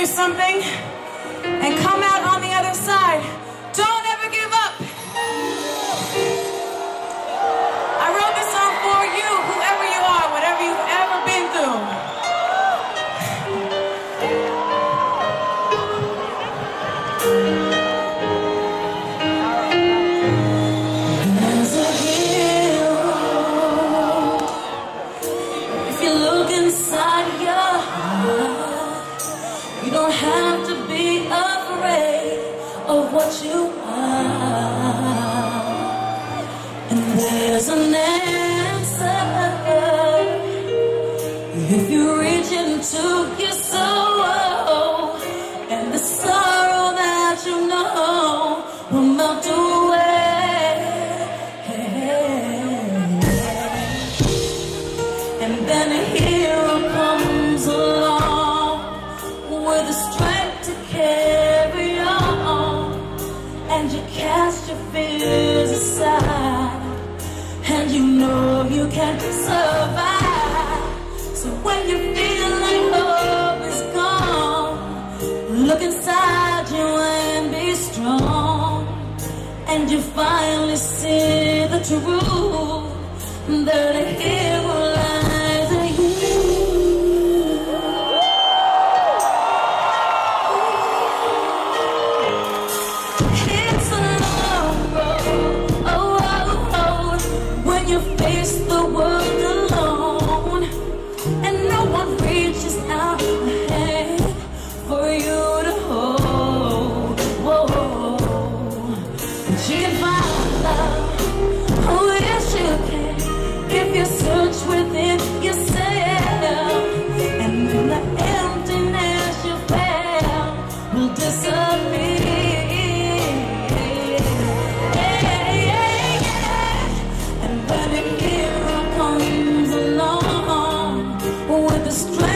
through something and come out on the other side. Don't ever give up. I wrote this song for you, whoever you are, whatever you've ever been through. There's a hero. If you look inside your heart, you don't have to be afraid of what you are. And there's an answer if you reach into your soul, and the sorrow that you know will melt away. And then a hero comes along with the strength to carry on, and you cast your fears aside, and you know you can survive. So when you feel like hope is gone, look inside you and be strong, and you finally see the truth that a hero lies in you. It's a long road, when you face the world alone, and no one reaches out a hand for you to hold. Whoa. But you can find love, oh yes you can, if you search within yourself, and then the emptiness you felt will disappear. And when a hero comes along with the strength